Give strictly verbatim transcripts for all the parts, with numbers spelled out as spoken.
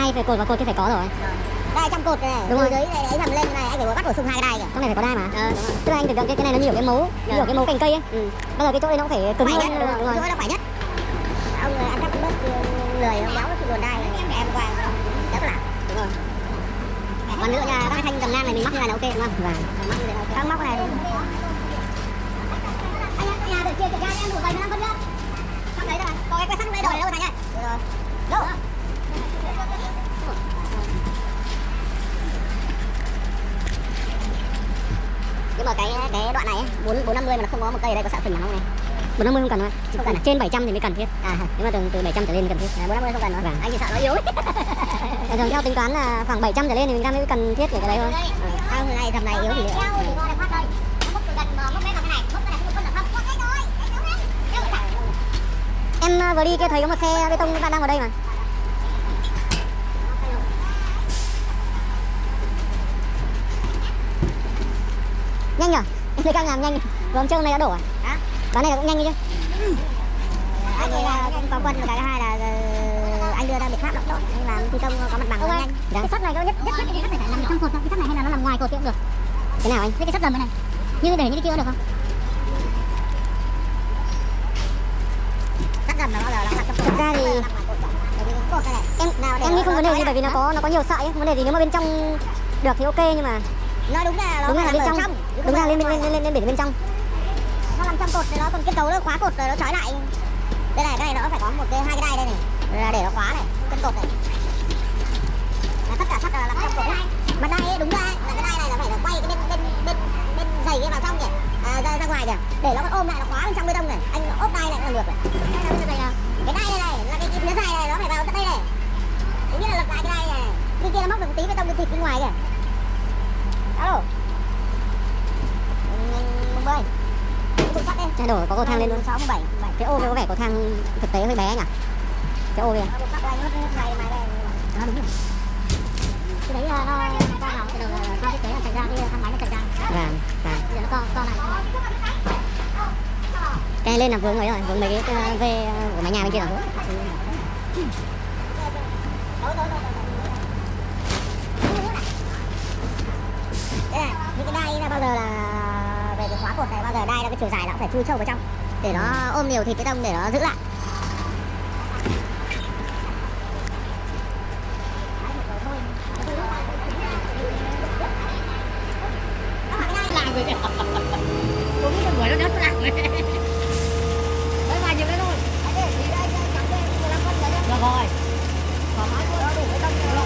đai phải cột vào cột thì phải có rồi. Đây trong cột này, đúng rồi. dưới này ấy thầm lên này anh phải bắt bổ sung hai cái đai kìa. Trong này phải có đai mà. Ờ, đúng rồi. Tức là anh tưởng tượng cái cái này nó nhiều cái mấu, Dạ. nhiều cái mấu cành cây ấy. Ừ. Bây giờ cái chỗ đây nó cũng phải cứng Khỏe hơn. nhất, đúng, Đúng rồi. rồi. Chỗ nó khỏe nhất. Ông ăn chắc bớt lười ông béo thì buồn đai em em qua đéo có làm. Đúng rồi. Còn nữa là các cái thanh cầm nang này mình mắc như này là ok đúng không? Vâng. Móc như thế ok. Các móc này đúng. Anh ạ, nhà đợt kia kiểm tra em đủ bảy mươi lăm phân nhá. Trong đấy rồi, có cái que sắt trong đấy đổi đâu Thành ơi. Được rồi. Đâu? Nhưng mà cái cái đoạn này ấy, bốn bốn năm mươi mà nó không có một cây ở đây có xạ phình nào không này? bốn năm mươi không cần thôi. Không cần à? Trên bảy trăm thì mới cần thiết. À, Nếu mà từ từ bảy trăm trở lên cần thiết. bốn năm mươi không cần nữa. Vâng. Anh chỉ sợ nó yếu. Thường thường theo tính toán là khoảng bảy trăm trở lên thì mình ra mới cần thiết để cái đấy thôi. Không, cái này tầm này yếu thì nữa. Em uh, vừa đi kia thấy có một xe bê tông đang ở đây mà. Nhanh nhở? Em thấy các làm nhanh. Vừa hôm trước hôm nay đã đổ à? Hả? Ván này là cũng nhanh đấy chứ. Anh ấy là cũng có quân, cái thứ hai là ờ, anh đưa ra biện pháp động tốt nên làm thi công có mặt bằng nó nhanh. Dạ. Cái sắt này có nhất nhất nhất cái sắt này phải nằm trong cột, cái sắt này hay là nó nằm ngoài cột thì cũng được. Cái nào anh? Thế cái sắt dầm này, như để như cái kia được không? Sắt dầm là bao giờ nó nằm trong cột. Thực ra thì em em nghĩ không vấn đề gì bởi vì nó có nó có nhiều sợi ấy. Vấn đề gì nếu mà bên trong được thì ok nhưng mà nó đúng là nó đúng là nằm bên ở trong, đúng ra lên lên lên lên lên biển bên trong. nó nằm trong cột thì nó còn kết cấu nó khóa cột rồi nó trói lại. Đây này, cái này nó phải có một cái hai cái đai đây này là để nó khóa này trên cột này. Là tất cả sắt là nằm trong cột này. Mà đai ấy, đúng ra ấy, là cái đai này là phải là quay cái bên bên bên bên dày kia vào trong kìa, à, ra ra ngoài kìa, để nó còn ôm lại nó khóa bên trong bê tông này. Anh ốp đai này cũng là ngược này. Đây là cái dày nào? Cái đai này này là cái phía dài này nó phải vào tận đây này. Thế nghĩa là lật lại cái đai này. Bên kia nó móc được một tí bê tông bên thịt bên ngoài kìa. Alo. Mùng bơi. Thay đổi có cầu thang lên luôn. sáu bảy bảy. Cái ô kia có vẻ cầu thang thực tế hơi bé nhỉ? Cái ô kia. Nó đúng rồi. Cái đấy nó to nào từ đầu do thiết kế là chạy ra cái thang máy nó chạy ra. Vâng, vâng. Bây giờ nó to to này. Cái lên là vướng mấy rồi, vướng mấy cái uh, về uh, của mái nhà bên kia rồi. Đây này, những cái đai là bao giờ là về cái khóa cột này, bao giờ đai là cái chiều dài nó phải chui sâu vào trong để nó ôm nhiều thịt bê tông để nó giữ lại. Làm rồi kìa. Đúng rồi, buổi nó đất làm rồi. Đấy vài nhiều cái thôi. Được rồi. Thoải mái thôi, đủ bê tông rồi.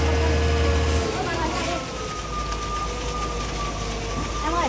Em ơi.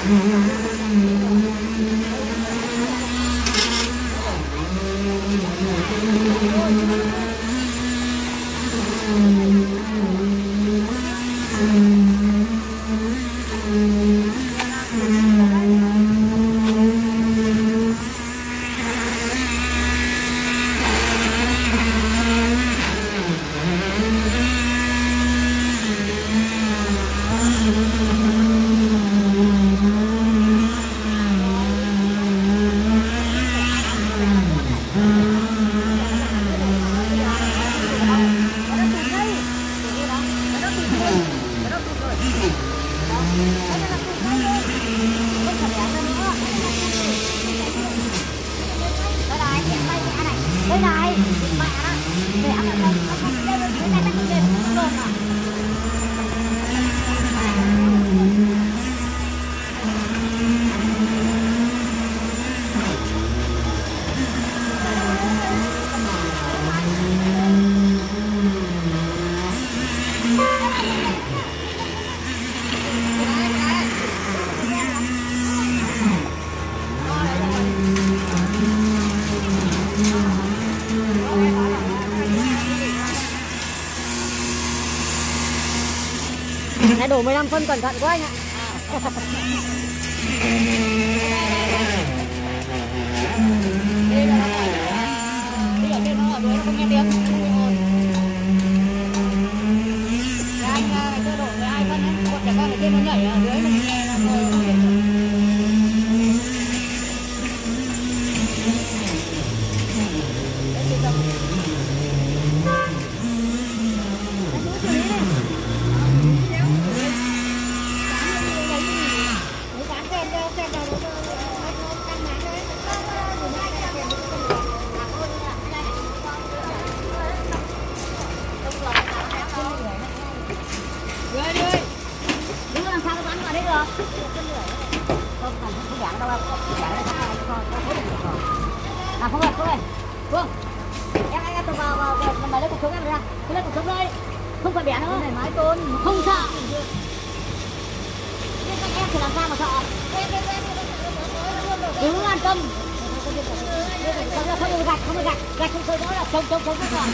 Đây này, mẹ đó. Để ăn được không? Không không, đây đây đây đây đây đây cơm à. Này đổ mười lăm phân cẩn thận quá anh ạ. Đi là nó phải đi ở trên nó ở dưới nó không nghe tiếng. Anh ngày xưa đổ mười hai phân ấy, một trẻ con ở trên nó nhảy ở dưới nó nghe nó ngồi nó biết. À không ơi, không ơi, Phương, em em em vào vào vào lấy cục sống em ra, cứ lấy cục sống đây, không phải bẻ nữa, này mái tôn, không sợ. Nhưng các em thì làm sao mà sợ? Cứ an tâm. Không là không được gạch, không được gạch, gạch không thôi đó là chống chống chống cái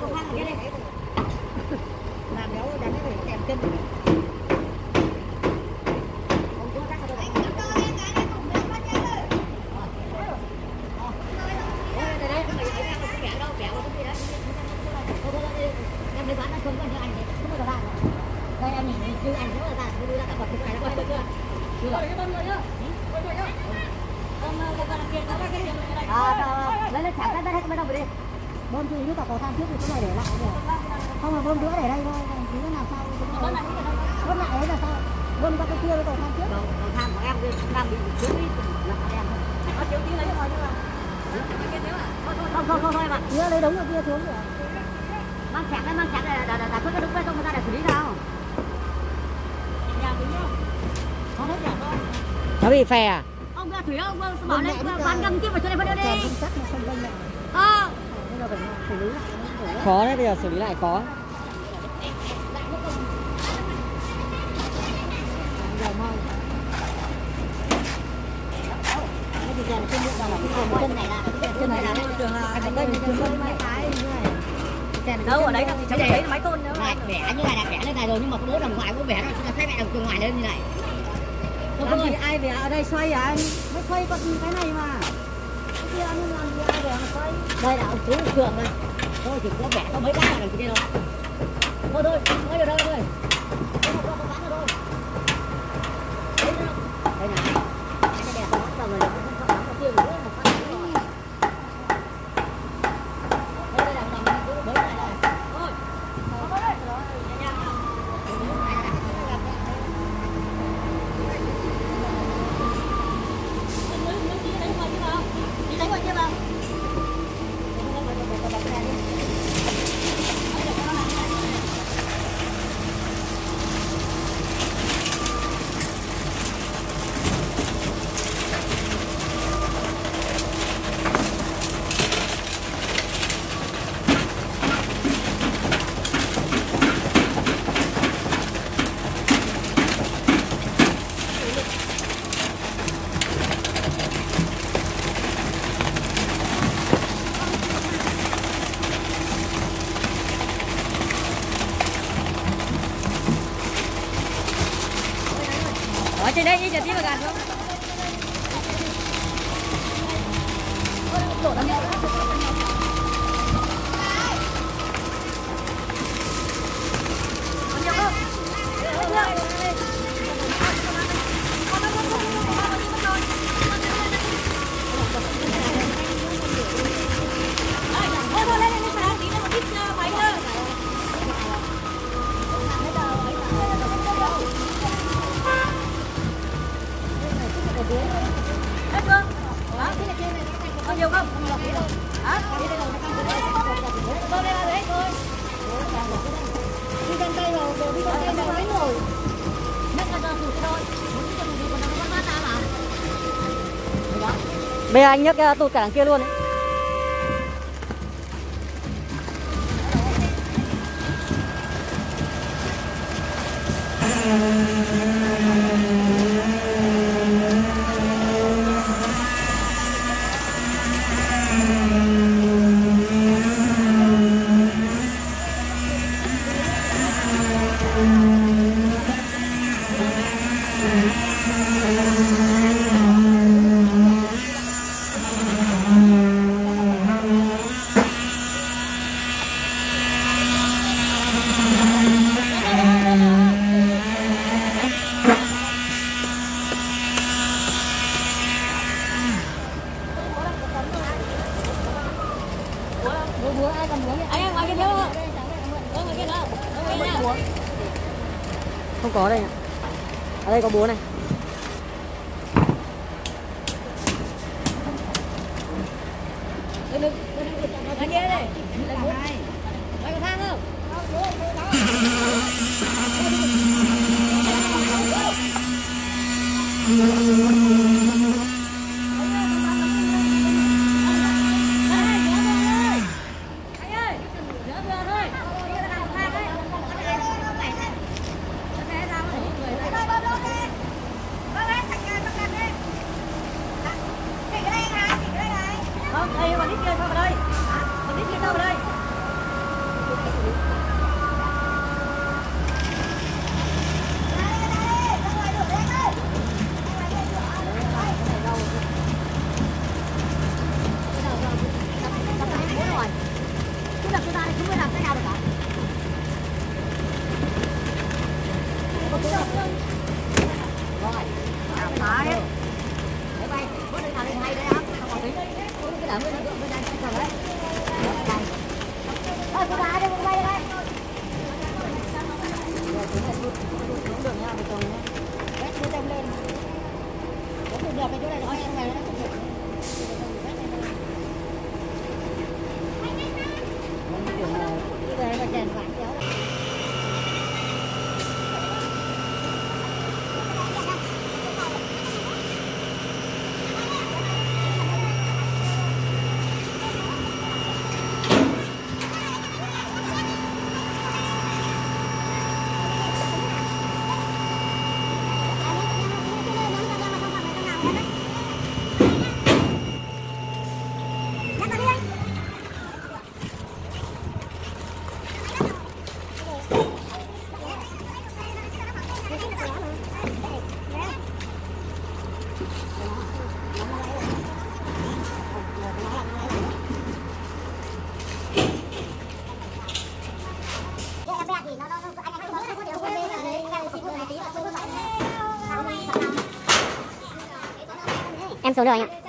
làm béo đánh phải kèm chân. Đây em nhìn như anh rất là ra, đưa ra cả vật này nó quay được chưa? Chưa. À, lấy lấy chả cái hết mới đâu đi. Bơm thì như cả cầu thang trước thì cái này để lại được. Không là bơm nữa để đây thôi, còn cứ làm sao bơm lại bơm lại đấy là sao? Bơm qua cái kia với cầu thang trước. Cầu thang của em đang bị thiếu đi là em. Có thiếu tí lấy cho nhưng mà không không không thôi em ạ. Nhớ lấy đống ở kia xuống rồi. Mang chạc đấy, mang chạc để để để xuất cái đống bê tông ra để xử lý nào. Nhà đúng không? Có hết nhỉ thôi. Nó bị phè à? Ông ra thủy ông bỏ lên bán găm tiếp vào cho đây phân đi. Ờ. Khó đấy, bây giờ xử lý lại khó. Chân này là chân này là đường anh đây đường mấy cái đâu ở đấy là cháu thấy máy tôn nữa. Này bẻ như này là bẻ lên này rồi nhưng mà có bố đằng ngoài có bẻ rồi chúng ta thấy mẹ đằng từ ngoài lên như này. Làm gì ai bẻ ở đây xoay à anh? Mới xoay con cái này mà. Cái kia anh làm gì ai bẻ mà xoay. Đây là ông chú Cường đây. Thôi chỉ có bẻ có mấy cái đằng kia thôi. Thôi thôi, mới ở đâu thôi. Đây là con bán rồi thôi. Đây này. Cái đẹp nó xong rồi không có bán có tiêu nữa một phát nữa. Đây là làm cái bới này này. Thôi. Thôi đấy. Rồi, nhanh nhanh. Đi lấy ngoài kia vào. Ở trên đây đi chờ tí vào gần không? Đổ nó Có nhiều không? Hả? Con đây là đấy thôi. Đi chân cây rồi, đi chân cây rồi, đánh rồi. Nhất là giờ thử cái đôi. Bây giờ anh nhấc tụt cả đằng kia luôn ấy. Không có đây ạ. Ở đây có búa này. Ở kia đây. Đây có thang không? rồi, cứ đá đi, cứ bay đi đây. Đúng đường nha, trồng nhá. Vét cứ trồng lên. Có được được cái chỗ này nó em này nó không được. Cái đường này, cái này nó chèn vạn kéo đấy. Em số được anh ạ.